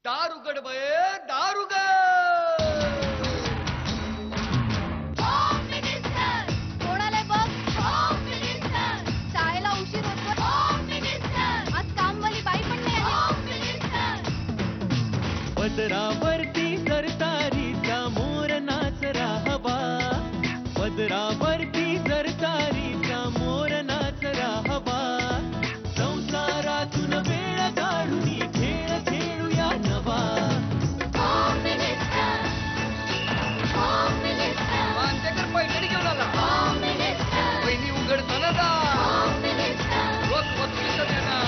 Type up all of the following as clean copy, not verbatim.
दार उघड बये, दार उघड. कोणाला बघ, शाळेला उशीर होतो. आज कामवाली बाई पण नाही आली. पदरावरती सरतारीचा मोर नाचरा हवा, पदरावरती सरतारीचा मोर नाचरा हवा. संसारातून वेळ काढून खेळ खेळूया नवा. मानतेकर पैठणी घेऊन आला. वहिनी उघडताना जा. रोज वस्तूचं देणार.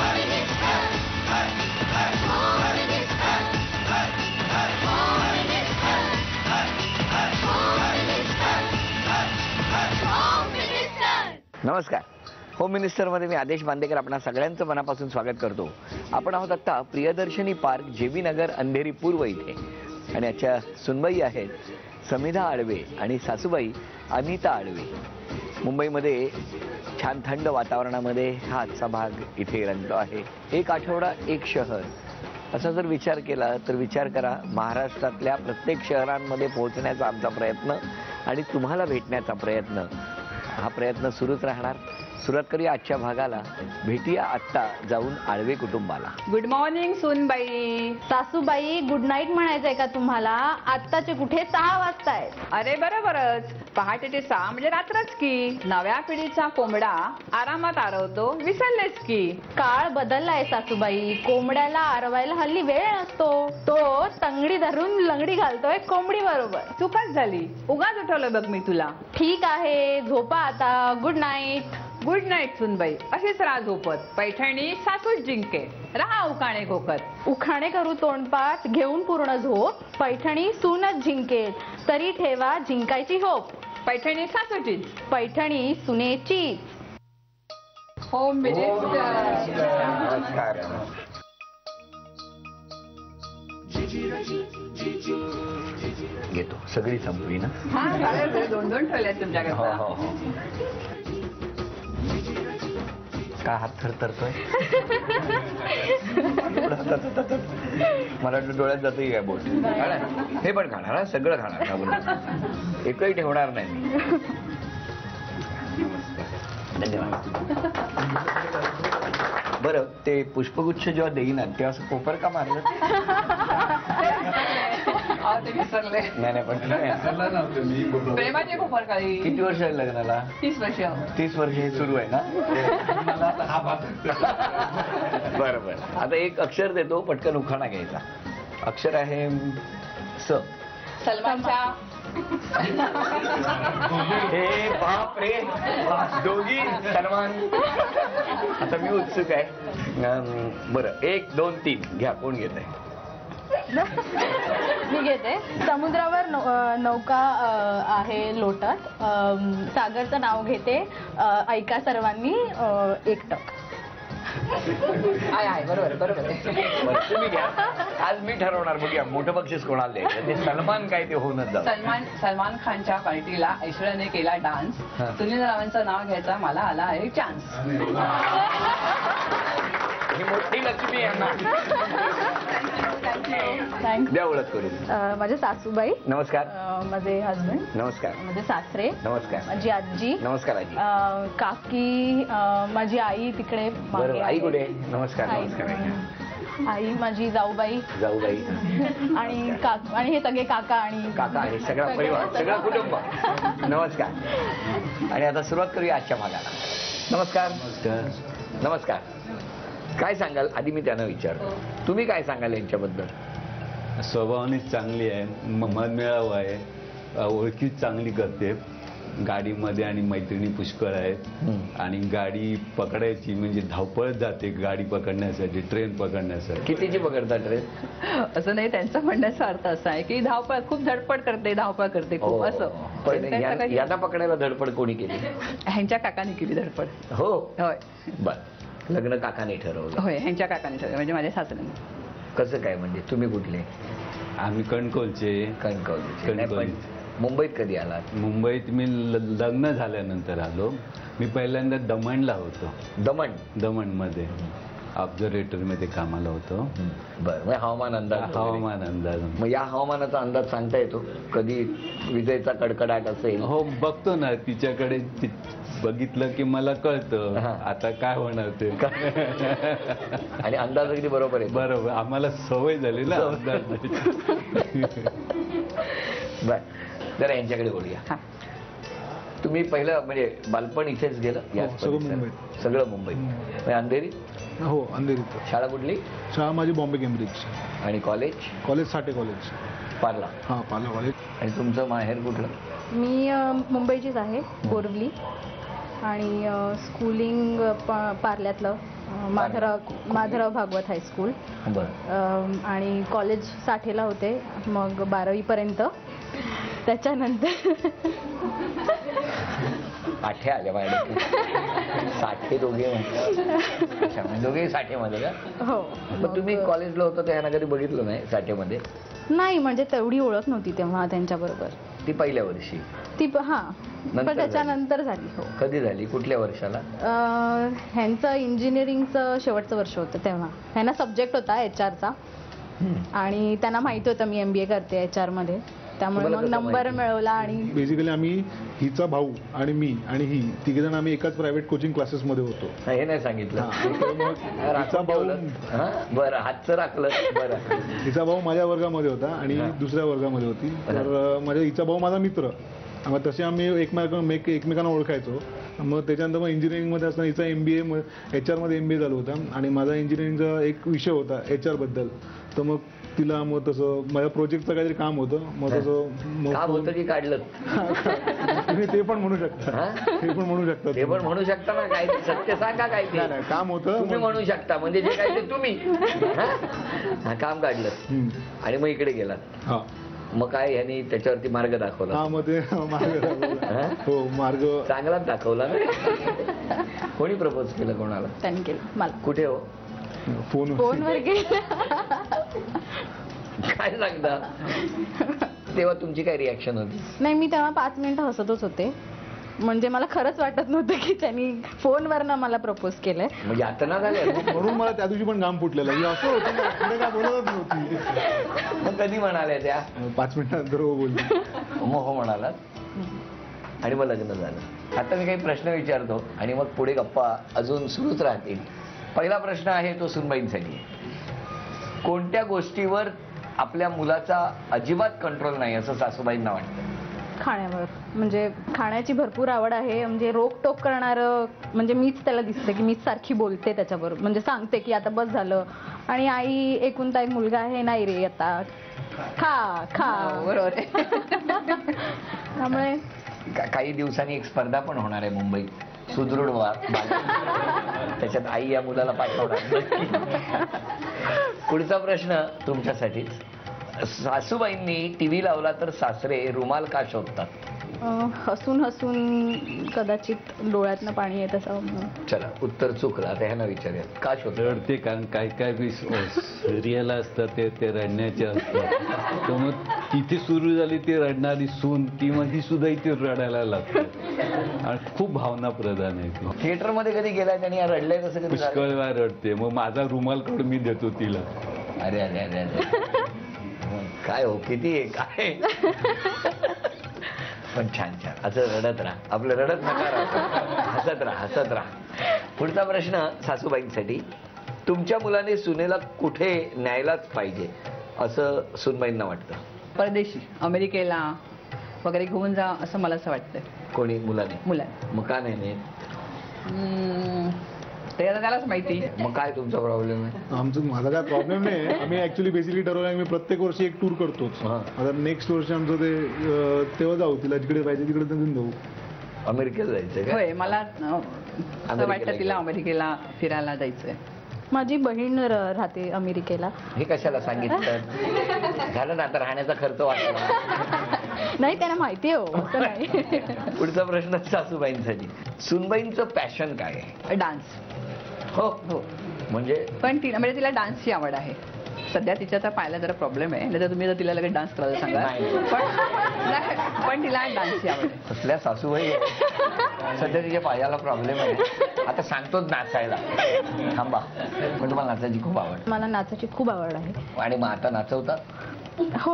नमस्कार. होम मिनिस्टरमध्ये मी आदेश बांदेकर आपणा सगळ्यांचं मनापासून स्वागत करतो. आपण आहोत आत्ता प्रियदर्शनी पार्क, जेबी नगर, अंधेरी पूर्व इथे. आणि याच्या सुनबाई आहेत समिधा आडवे आणि सासूबाई अनिता आडवे. मुंबईमध्ये छान थंड वातावरणामध्ये हा आजचा भाग इथे रंगतो आहे. एक आठवडा एक शहर असा जर विचार केला तर विचार करा, महाराष्ट्रातल्या प्रत्येक शहरांमध्ये पोहोचण्याचा आमचा प्रयत्न आणि तुम्हाला भेटण्याचा प्रयत्न, हा प्रयत्न सुरूच राहणार. सुरुवात करूया आजच्या भागाला. भेटूया आत्ता जाऊन आळवे कुटुंबाला. गुड मॉर्निंग सूनबाई. सासूबाई गुड नाईट म्हणायचंय का तुम्हाला? आत्ताचे कुठे 6 वाजतायत. अरे बरोबरच, पहाटेचे 6 म्हणजे रात्रच की. नव्या पिढीचा कोंबडा आरामात आरवतो, विसरलेच की. काळ बदललाय सासूबाई. कोंबड्याला आरवायला हल्ली वेळ नसतो. तो तंगडी धरून लंगडी घालतोय कोंबडी बरोबर. चुकच झाली, उगाच उठवलं बघ मी तुला. ठीक आहे, झोपा आता. Good night. गुड नाईट सूनबाई. अशीच राहा झोपत. पैठणी सासूच जिंके. राहा उकाणे घोकत. उखाणे करू तोंडपाठ, घेऊन पूर्ण झोप. पैठणी सूनच जिंकेल, तरी ठेवा जिंकायची होप. पैठणी सासूचीच. पैठणी सुनेची. होम नमस्कार. घेतो सगळी संपली ना. हा चालेल, 2-2 ठेवल्यात हो तुमच्याकडे. हो हो. का हात थरथरतोय? मला वाटलं डोळ्यात जातोय काय बोट. हे पण खाणार हा, सगळं खाणार, एकही ठेवणार नाही मी. धन्यवाद. बरं, ते पुष्पगुच्छ जेव्हा देईनात तेव्हा असं कोपर का मारलं? ते विसरले. नाही पण प्रेमाचे कोपर काही. किती वर्ष आहे लग्नाला? 30 वर्ष. 30 वर्ष हे सुरू आहे ना. बरं बरं. आता एक अक्षर देतो, पटकन उखाणा घ्यायचा. अक्षर आहे स. सलमानच्या. हे बाप रे, दोघी सलमान. आता मी उत्सुक आहे. बरं, 1 2 3 घ्या. कोण घेत आहे? मी घेते. समुद्रावर नौका आहे लोटत. सागरचं नाव घेते. ऐका सर्वांनी एकटक. आहे बरोबर. तुम्ही घ्या. आज मी ठरवणार. बघूया मोठं बक्षीस कोणाला द्यायचं. ते सलमान काय ते होऊनच जातं. सलमान खानच्या पार्टीला ऐश्वर्याने केला डान्स. सुनील रावांचं नाव घ्यायचा, मला आला आहे चान्स. ही मोठी लक्ष्मी यांना थँक्स. द्या ओळख करून. माझे सासूबाई. नमस्कार. माझे हजबंड. नमस्कार. माझे सासरे. नमस्कार. माझी आजी. नमस्कार आजी. काकी. माझी आई तिकडे मागे बरं, आई आहे. कुठे? नमस्कार. आई. नमस्कार. आई माझी जाऊबाई. जाऊबाई आणि हे सगळे काका आणि काका आहे. सगळा परिवार, सगळं कुटुंब. नमस्कार. आणि आता सुरुवात करूया आजच्या भागाला. नमस्कार. नमस्कार. काय सांगाल? आधी मी त्यांना विचारतो, तुम्ही काय सांगाल यांच्याबद्दल? स्वभावाने चांगली आहे, मनमिळावू आहे, ओळखी चांगली करते. गाडीमध्ये आणि मैत्रिणी पुष्कळ आहेत. आणि गाडी पकडायची म्हणजे धावपळ जाते गाडी पकडण्यासाठी, ट्रेन पकडण्यासाठी. कितीची पकडता ट्रेन? असं नाही, त्यांचा म्हणण्याचा अर्थ असा आहे की धावपळ खूप धडपड करते, धावपळ करते खूप असं. पण यांना पकडायला धडपड कोणी केली? ह्यांच्या काकाने केली धडपड. हो. होय. बर. लग्न काकाने ठरवलं? होय, ह्यांच्या काकाने ठरवलं, म्हणजे माझ्या सासऱ्याने. कसं काय? म्हणजे तुम्ही कुठले? आम्ही कणकवलचे. कणकवली. मुंबईत कधी आलात? मुंबईत मी लग्न झाल्यानंतर आलो. मी पहिल्यांदा दमणला होतो. दमण? दमणमध्ये ऑब्झर्वेटरी मध्ये कामाला होतो. बरं, मग हवामान अंदाज वगैरे. हवामान अंदाज. मग या हवामानाचा अंदाज सांगता येतो? कधी विजेचा कडकडाट असेल? हो, बघतो ना तिच्याकडे. बघितलं की मला कळतं हा. आता काय होणार ते. आणि अंदाज अगदी बरोबर आहे. बरोबर, आम्हाला सवय झाली ना अंदाज. बर, जरा यांच्याकडे बोलूया. हा. तुम्ही पहिलं म्हणजे बालपण इथेच गेलं? याच सगळं परिसरात? मुंबईत. सगळं मुंबईत. म्हणजे अंधेरी? हो, अंधेरीत. शाळा कुठली? शाळा माझी बॉम्बे केम्ब्रिज. आणि college? College Sathe college. Parla. हां, पार्ला कॉलेज. आणि तुमचं माहेर कुठलं? मी मुंबईचीच आहे, बोरवली. आणि स्कूलिंग पार्ल्यातलं माधवराव भागवत हायस्कूल. बरं. आणि कॉलेज साठेला होते, मग 12वी पर्यंत. त्याच्यानंतर साठे आले माझ्या. साठे दोघे म्हटलं. अच्छा, म्हणजे दोघे साठेमध्ये का? हो. मग तुम्ही कॉलेजला होता तेव्हा कधी बघितलं नाही साठेमध्ये? नाही, म्हणजे तेवढी ओळख नव्हती तेव्हा त्यांच्याबरोबर. ती पहिल्या वर्षी? हां, नंतर पण त्याच्यानंतर झाली. हो. कधी झाली? कुठल्या वर्षाला? ह्यांचं इंजिनिअरिंगचं शेवटचं वर्ष होतं तेव्हा. ह्यांना सब्जेक्ट होता HR चा. आणि त्यांना माहिती होतं मी MBA करते HR मध्ये, त्यामुळे तुम्हाला मग कसं नंबर माहिती? मिळवला. आणि बेसिकली आम्ही, हिचा भाऊ आणि मी आणि ही तिघेजण आम्ही एकाच प्रायव्हेट कोचिंग क्लासेसमध्ये होतो. हे नाही सांगितलं. हिचा राखून भाऊ ठेवलं. हां, बरं, हातचं राखलं. बरं. हिचा भाऊ माझ्या वर्गामध्ये होता आणि हा. दुसऱ्या वर्गामध्ये होती. तर माझ्या हिचा भाऊ माझा मित्र. मग तसे आम्ही एकमेकांना ओळखायचो. मग त्याच्यानंतर मग इंजिनिअरिंगमध्ये असताना हिचा MBA HR मध्ये MBA झालं होतं आणि माझा इंजिनिअरिंगचा एक विषय होता HR बद्दल. तर मग तिला मग तसं माझ्या प्रोजेक्टचं काहीतरी काम होतं. मग तसं काम होतं की काढलं? तुम्ही ते पण म्हणू शकता. हा? ते पण म्हणू शकता. ते पण म्हणू शकता ना. काय ते सत्य सांगा काय ते. नाही, काम होतं. तुम्ही म्हणू शकता म्हणजे जे काय ते तुम्ही. हा, काम काढलं. आणि मग इकडे गेलात. हा. मग काय ह्यांनी त्याच्यावरती मार्ग दाखवला? हा, मग ते मार्ग दाखवला. हा? हो, मार्ग चांगलाच दाखवला ना. कोणी प्रपोज केलं कोणाला? त्यांनी केलं मला. कुठे हो? फोनवर केलं. काय सांगता? तेव्हा तुमची काय रिॲक्शन होती? नाही, मी तेव्हा 5 मिनिटं हसतच होते. म्हणजे मला खरंच वाटत नव्हतं की त्यांनी फोनवरनं मला प्रपोज केलंय. म्हणजे यातना झाल्या? म्हणून मला त्या दिवशी पण घाम फुटलेलं. ही असं होतं ना, पुढे काय बोलतच नव्हती. मग कधी म्हणाल्या त्या? 5 मिनिटानंतर हो बोलली. मग हो म्हणालात. आणि मग लग्न झालं. आता मी काही प्रश्न विचारतो आणि मग पुढे गप्पा अजून सुरूच राहतील. पहिला प्रश्न आहे तो सुनबाईंसाठी. कोणत्या गोष्टीवर आपल्या मुलाचा अजिबात कंट्रोल नाही असं सासूबाईंना वाटतं? खाण्यावर. म्हणजे खाण्याची भरपूर आवड आहे. म्हणजे रोकटोक करणारं म्हणजे मीच त्याला दिसते की मीच सारखी बोलते त्याच्याबरोबर. म्हणजे सांगते की आता बस झालं. आणि आई एकुलता एक मुलगा आहे, नाही रे आता खा खा. बरोबर आहे. त्यामुळे काही दिवसांनी एक स्पर्धा पण होणार आहे मुंबईत, सुदृढ त्याच्यात आई या मुलाला पाठवणार. पुढचा प्रश्न तुमच्यासाठी. सासूबाईंनी टीव्ही लावला तर सासरे रुमाल का शोधतात? हसून हसून कदाचित डोळ्यातनं पाणी येत असावं. चला, उत्तर चुकलं. आता ह्यांना विचारूया, का शोधतात? रडते कारण काय काय सिरियल असतात ते रडण्याचे असतात. तर मग तिथे सुरू झाली ती रडणारी सून ती मध्ये सुद्धा इथे रडायला लागते आणि खूप भावना प्रधान आहे ती. थिएटर मध्ये कधी गेलाय त्यांनी रडलंय कसं? कधी पुष्कळ वेळा रडते. मग माझा रुमाल काढून मी देतो तिला. अरे अरे अरे अरे काय हो, किती आहे काय. पण छान छान असं रडत राहा. आपलं रडत नका राहा, हसत राहा हसत राहा. पुढचा प्रश्न सासूबाईंसाठी. तुमच्या मुलाने सुनेला कुठे न्यायलाच पाहिजे असं सुनबाईंना वाटतं? परदेशी, अमेरिकेला वगैरे घेऊन जा असं मला असं वाटतंय. कोणी? मुलाने? मुलांना. मग का नाही नेत? ते आता त्यालाच माहिती. मग काय तुमचा प्रॉब्लेम आहे? माझा काय प्रॉब्लेम नाही. आम्ही ऍक्च्युली बेसिकली ठरवलं आम्ही प्रत्येक वर्षी एक टूर करतोच. हा. आता नेक्स्ट वर्षी आमचं ते तेव्हा जाऊ. तिला जिकडे पाहिजे तिकडे घेऊन जाऊ. अमेरिकेला जायचं का? होय, मला असं वाटतं तिला अमेरिकेला फिरायला जायचंय. माझी बहीण राहते अमेरिकेला. हे कशाला सांगितलं? झालं ना, आता राहण्याचा खर्च वाचला. नाही, त्यांना माहिती आहे हो. असं नाही. पुढचा प्रश्न सासूबाईंसाठी. सुनबाईंचं पॅशन काय आहे? डान्स. हो हो. म्हणजे पण म्हणजे तिला डान्सची आवड आहे. सध्या तिच्या आता पायाला जरा प्रॉब्लेम आहे, नाही तर तुम्ही जर तिला लगेच डान्स करायला सांगा. पण तिला डान्सची आवड आहे. कसल्या सासूबाई आहे? सध्या तिच्या पायाला प्रॉब्लेम आहे. आता सांगतोच नाचायला. थांबा, पण तुम्हाला नाचायची खूप आवड मला नाचाची खूप आवड आहे. आणि मग आता नाचवता? हो.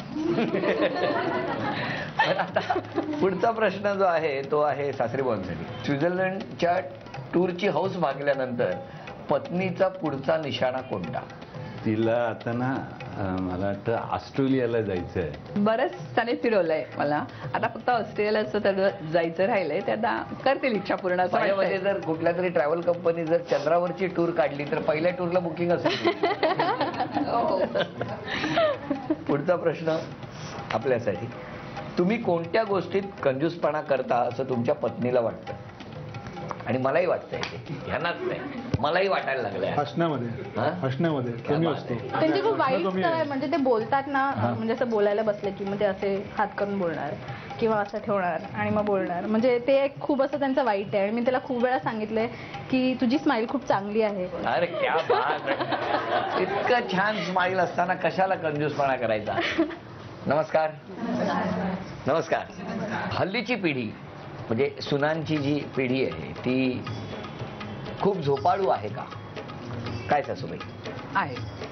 पण आता पुढचा प्रश्न जो आहे तो आहे सासरी बुवांसाठी. स्वित्झर्लंडच्या टूरची हौस भागल्यानंतर पत्नीचा पुढचा निशाणा कोणता? तिला आता ना मला वाटतं ऑस्ट्रेलियाला जायचं आहे. बरंच त्याने फिरवलंय मला. आता फक्त ऑस्ट्रेलियाचं तर जायचं राहिलंय, ते आता करतील इच्छा पूर्ण असं माझ्यामध्ये वाटतंय. जर कुठल्या तरी ट्रॅव्हल कंपनी जर चंद्रावरची टूर काढली तर पहिल्या टूरला बुकिंग असेल. हो. पुढचा प्रश्न आपल्यासाठी. तुम्ही कोणत्या गोष्टीत कंजूसपणा करता असं तुमच्या पत्नीला वाटतं? आणि मलाही वाटतंय ते, ह्यांनाच नाही, मलाही वाटायला लागलंय. हसण्यामध्ये हा? हसण्यामध्ये कमी असतो. त्यांची खूप वाईट कमी सवय आहे. आहे. म्हणजे ते बोलतात ना, म्हणजे असं बोलायला बसले की मग ते असे हात करून बोलणार किंवा असं ठेवणार आणि मग बोलणार. म्हणजे ते एक खूप असं त्यांचं वाईट आहे. आणि मी त्याला खूप वेळा सांगितलंय की तुझी स्माईल खूप चांगली आहे. अरे क्या बात आहे. इतकं छान स्माईल असताना कशाला कंजूसपणा करायचा. नमस्कार. नमस्कार. हल्लीची पिढी म्हणजे सुनांची जी पिढी आहे ती खूप झोपाळू आहे का? काय सासूबाई? आहे.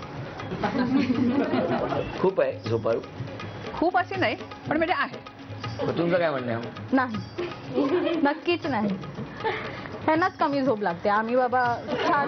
खूप आहे झोपाळू? खूप अशी नाही, पण म्हणजे आहे. मग तुमचं काय म्हणणं आहे? नाही, नक्कीच नाही. ह्यांनाच कमी झोप लागते. आम्ही बाबा छान.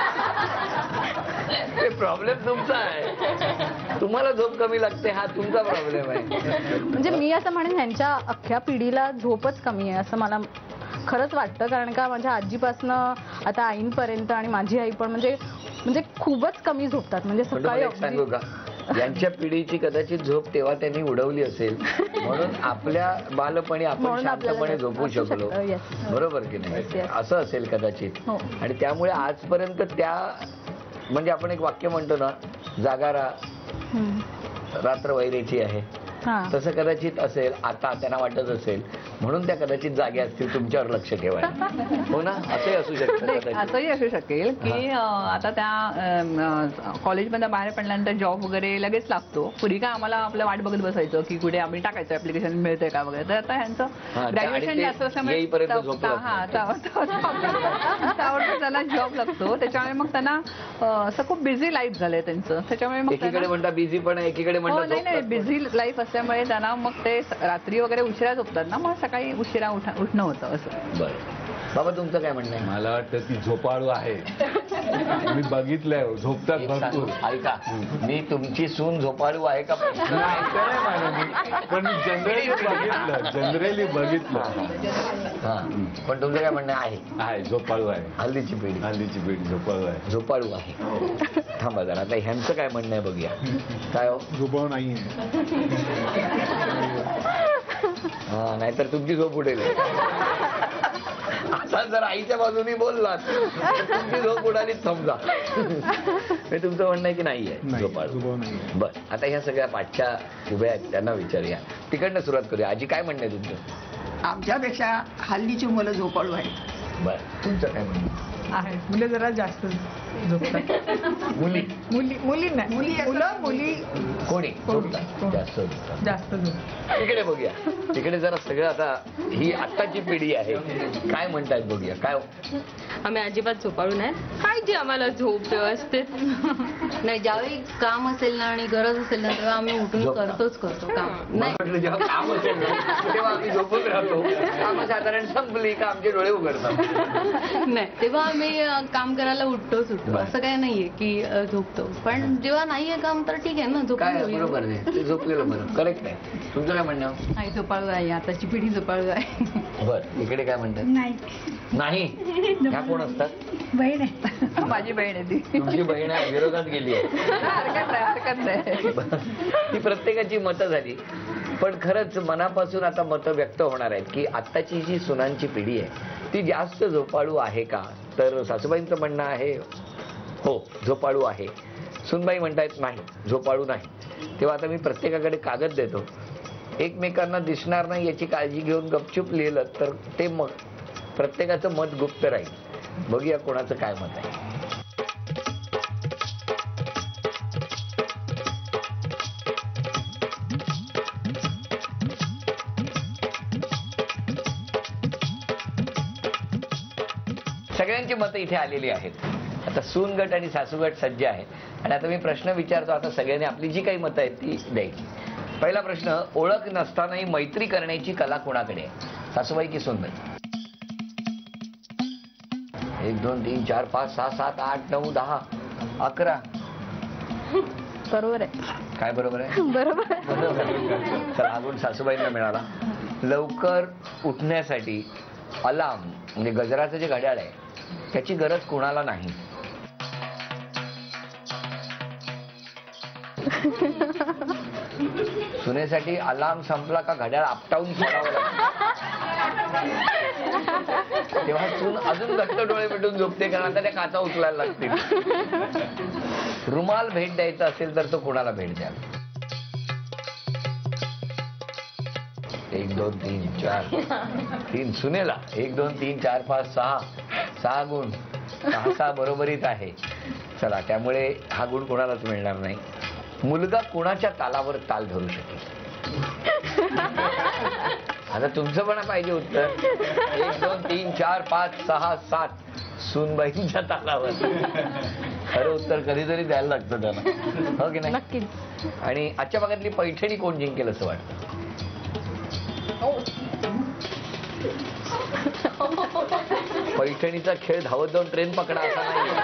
ते प्रॉब्लेम तुमचा आहे. तुम्हाला झोप कमी लागते हा तुमचा प्रॉब्लेम आहे. म्हणजे मी असं म्हणेन ह्यांच्या अख्ख्या पिढीला झोपच कमी आहे असं मला खरंच वाटतं. कारण का माझ्या आजीपासनं आता आईंपर्यंत आणि माझी आई पण म्हणजे खूपच कमी झोपतात. म्हणजे पण सकाळी तुम्हाला एक सांगू का, यांच्या पिढीची कदाचित झोप तेव्हा त्यांनी उडवली असेल म्हणून आपल्या बालपणी आपण म्हणून आपल्याला शांतपणे झोपू असू शकलो. शकतं, yes. बरोबर की नाही? Yes, yes. असं असेल कदाचित. हो. आणि त्यामुळे आजपर्यंत त्या म्हणजे आपण एक वाक्य म्हणतो ना, जागारा रात्र वैरेची आहे, हा. तसं कदाचित असेल. आता त्यांना वाटत असेल म्हणून त्या कदाचित जागे असतील तुमच्यावर लक्ष ठेवायला. हो ना, असंही असू शकतं नाही, कदाचित. असंही असू शकेल की आता त्या कॉलेजमधून बाहेर पडल्यानंतर जॉब वगैरे लगेच लागतो. पूर्वी काय आम्हाला आपलं वाट बघत बसायचं की कुठे आम्ही टाकायचं ऍप्लिकेशन मिळतंय का वगैरे. तर आता ह्यांचं आणि ग्रॅज्युएशन ते जास्त असल्यामुळे येईपर्यंत झोप लागत हा, त्यावर त्यांना जॉब लागतो. त्याच्यामुळे मग त्यांना असं खूप बिझी लाईफ झालंय त्यांचं. त्याच्यामुळे मग एकीकडे त्यांना- म्हणता बिझी पण आहे, एकीकडे हो, म्हणता नाही झोप नाही, लागते. बिझी लाईफ असल्यामुळे त्यांना मग ते रात्री वगैरे उशिरा झोपतात ना, मग सकाळी उशिरा उठणं होतं असं. बरं. बाबा तुमचं काय म्हणणं आहे? मला वाटतं ती झोपाळू आहे. मी बघितलंय झोपतात एक भरपूर. सांगू, ऐका, मी तुमची सून झोपाळू आहे का? पण मी जनरली बघितलं. हा, पण तुमचं काय म्हणणं आहे? आहे झोपाळू आहे. हल्लीची पिढी हल्लीची पिढी झोपाळू आहे. झोपाळू आहे. थांबा जरा, आता ह्यांचं काय म्हणणं आहे बघूया. काय हो? झोपाळू नाहीये. हा, नाहीतर तुमची झोप उडेल. आता जर आईच्या बाजूनी बोललात तर तुमची झोप उडालीच समजा. हे तुमचं म्हणणं आहे की नाहीये नाही, झोपाळू? झोपाळू नाहीये. बर, आता ह्या सगळ्या पाठच्या उभ्या आहेत त्यांना विचारूया. तिकडनं सुरुवात करूया. आजी काय म्हणणं आहे तुमचं? आमच्यापेक्षा हल्लीची मुलं झोपाळू आहेत. बर, तुमचं काय म्हणणं? आहे मुलं जरा जास्त झोपतात. मुली मुली नाही मुली कोणी झोपतात? जास्त झोपतात. जास्त झोपतात. तिकडे बघूया. तिकडे जरा सगळं आता ही आत्ताची पिढी आहे, काय म्हणतायत बघूया. काय आम्ही अजिबात झोपाळू नाही. पाहिजे आम्हाला झोप व्यवस्थित. नाही, ज्यावेळी काम असेल ना आणि गरज असेल ना तेव्हा आम्ही उठून झोपता. करतो काम. नाही म्हटलं जेव्हा काम असेल ना, तेव्हा आम्ही झोपून राहतो. काम साधारण संपली का आमचे डोळे उघडतात. नाही, तेव्हा आम्ही काम करायला उठतो. असं काय नाहीये की झोपतो. पण जेव्हा नाहीये काम तर ठीक आहे ना, झोपून काय घेऊया. बरोबर आहे, ते झोपलेलं बरं. करेक्ट आहे. तुमचं काय म्हणणं? नाही, झोपाळू आहे. आताची पिढी झोपाळू आहे. बर, इकडे काय म्हणतात? नाही. ह्या कोण असतात? बहीण आहे. माझी बहीण आहे ती. तुमची बहीण आहे, विरोधात गेली आहे. हरकत नाही. ही प्रत्येकाची मतं झाली. पण खरंच मनापासून आता मतं व्यक्त होणार आहेत की आत्ताची जी सुनांची पिढी आहे ती जास्त झोपाळू आहे का? तर सासूबाईंचं म्हणणं आहे हो, झोपाळू आहे. सुनबाई म्हणतायत नाही, झोपाळू नाही. तेव्हा आता मी प्रत्येकाकडे कागद देतो. एकमेकांना दिसणार नाही याची काळजी घेऊन गपचूप लिहिलं तर ते मग प्रत्येकाचं मत गुप्त राहील. बघूया कोणाचं काय मत आहे. सगळ्यांची मतं इथे आलेली आहेत. आता सून गट आणि सासू गट सज्ज आहे आणि आता मी प्रश्न विचारतो. आता सगळ्यांनी आपली जी काही मतं आहेत ती द्यायची. पहिला प्रश्न, ओळख नसतानाही मैत्री करण्याची कला कोणाकडे आहे, सासूबाई की सूनबाई? 1 2 3 4 5 6 7 8 9 10 11. बरोबर आहे. काय बरोबर आहे? बरोबर आहे. बरोबर. चला, हा गुण सासूबाईंना मिळाला. लवकर उठण्यासाठी अलार्म म्हणजे गजराचं जे घड्याळ आहे त्याची गरज कोणाला नाही. सुनेसाठी अलार्म संपला का घड्याळ आपटावून सोडावं लागतं. तेव्हा सून अजून घट्ट डोळे मिटून झोपते, कारण आता त्या काचा उचलायला लागतील. रुमाल भेट द्यायचा असेल तर तो कोणाला भेट द्याल? 1 2 3 4 3 सुनेला. 1 2 3 4 5 6 गुण. 6 बरोबरीत आहे. चला, त्यामुळे हा गुण कोणालाच मिळणार नाही. मुलगा कोणाच्या तालावर ताल धरू शकेल? आता तुमचं पण पाहिजे उत्तर. 1 2 3 4 5 6 7 सूनबाईंच्या तालावर. खरं उत्तर कधीतरी द्यायला लागतं त्याला, हो की नाही? नक्कीच. आणि आजच्या भागातली पैठणी कोण जिंकेल असं वाटतं? पैठणीचा खेळ धावत जाऊन ट्रेन पकडा असा नाही.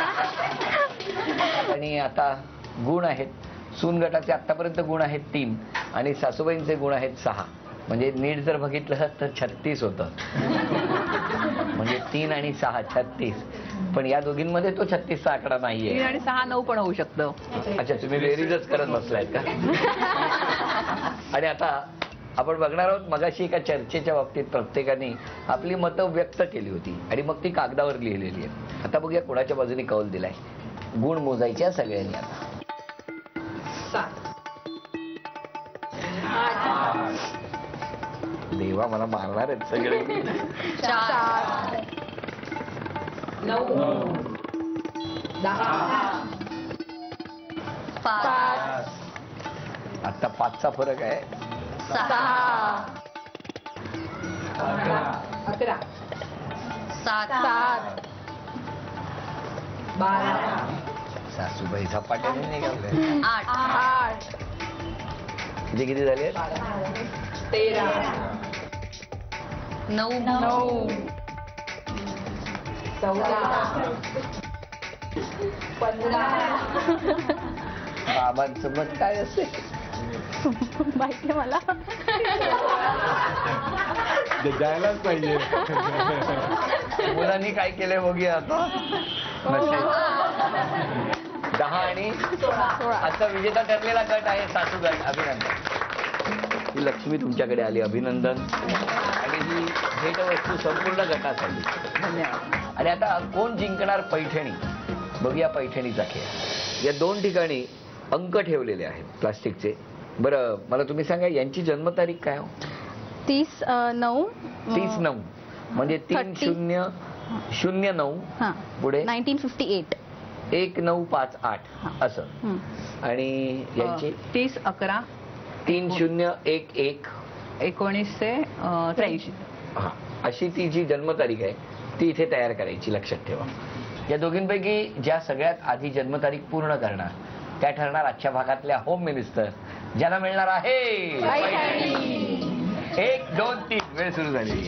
आणि आता गुण आहेत. सून गटाचे आतापर्यंत गुण आहेत 3 आणि सासूबाईंचे गुण आहेत 6. म्हणजे नीट जर बघितलं तर 36 होतं. म्हणजे 3 आणि 6 36. पण या दोघींमध्ये तो 36चा आकडा नाहीये. 3 आणि 6 9 पण होऊ शकतं. अच्छा, तुम्ही बेरीजच करत बसलायत का? आणि आता आपण बघणार आहोत, मगाशी एका चर्चेच्या बाबतीत प्रत्येकाने आपली मतं व्यक्त केली होती आणि मग ती कागदावर लिहिलेली आहे. आता बघूया कोणाच्या बाजूने कौल दिलाय. गुण मोजायचे सगळ्यांनी आता. देवा, मला मारणार आहेत सगळे. 4 9 10 5 आता 5चा फरक आहे. 6 11 7 12 सासूबाई झपाट्याने निघाले. 8 किती झाले? 13 9 14 15 बाबांचं मत काय असेल माहिती मला. द्यायलाच पाहिजे. मुलांनी काय केलंय बघूया आता. 10 आणि 16 असा विजेता ठरलेला गट आहे सासू गट. अभिनंदन. ही लक्ष्मी तुमच्याकडे आली, अभिनंदन. आणि ही भेटवस्तू संपूर्ण गटासाठी. धन्यवाद. आणि आता कोण जिंकणार पैठणी, बघूया पैठणीचा खेळ. या 2 ठिकाणी अंक ठेवलेले आहेत प्लास्टिकचे. बरं, मला तुम्ही सांगा यांची जन्मतारीख काय हो? 30/9 30/9 म्हणजे 30/09 पुढे 1958. 1958 असं. आणि यांची 30/11 30/11 1983. हा, अशी ती जी जन्मतारीख आहे ती इथे तयार करायची, लक्षात ठेवा. या दोघींपैकी ज्या सगळ्यात आधी जन्मतारीख पूर्ण करणार त्या ठरणार आजच्या भागातल्या होम मिनिस्टर, ज्याला मिळणार आहे 1 2 3. वेळ सुरू झाली.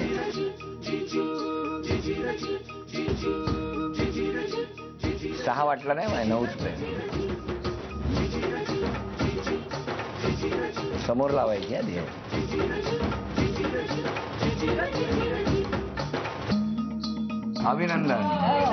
सहा वाटला नाही मला, 9च वेळ. समोर लावायची आधी. अभिनंदन.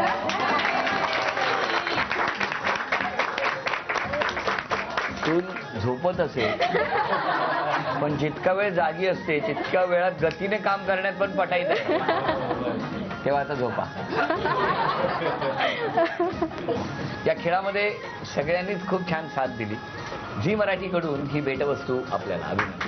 सून झोपत असेल पण जितका वेळ जागी असते तितक्या वेळात गतीने काम करण्यात पण पटाईत आहे. तेव्हा आता झोपा. या खेळामध्ये सगळ्यांनीच खूप छान साथ दिली. झी मराठीकडून ही भेटवस्तू आपल्याला. अभिनंदन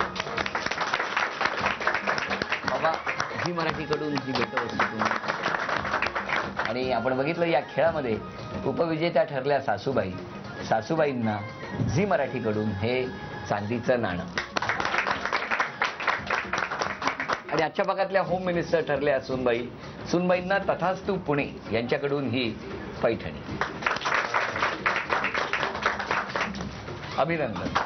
बाबा, झी मराठीकडून ही भेटवस्तू. आणि आपण बघितलं या खेळामध्ये उपविजेत्या ठरल्या सासूबाई. सासूबाईंना झी मराठीकडून हे चांदीचं नाणं. आणि आजच्या भागातल्या होम मिनिस्टर ठरल्या सूनबाई. सुनबाईंना तथास्तू पुणे यांच्याकडून ही पैठणी. अभिनंदन.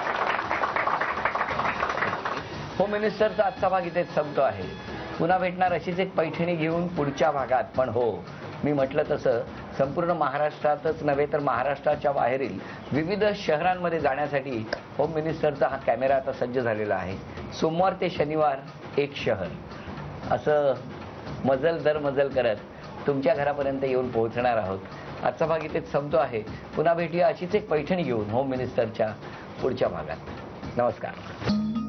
होम मिनिस्टरचा आजचा भाग इथेच संपतो आहे. पुन्हा भेटणार अशीच एक पैठणी घेऊन पुढच्या भागात. पण हो, मी म्हटलं तसं संपूर्ण महाराष्ट्रातच नव्हे तर महाराष्ट्राच्या बाहेरील विविध शहरांमध्ये जाण्यासाठी होम मिनिस्टरचा हा कॅमेरा आता सज्ज झालेला आहे. सोमवार ते शनिवार एक शहर असं मजल दर मजल करत तुमच्या घरापर्यंत येऊन पोहोचणार आहोत. आजचा भाग इथेच संपतो आहे. पुन्हा भेटूया अशीच एक पैठणी घेऊन होम मिनिस्टरच्या पुढच्या भागात. नमस्कार.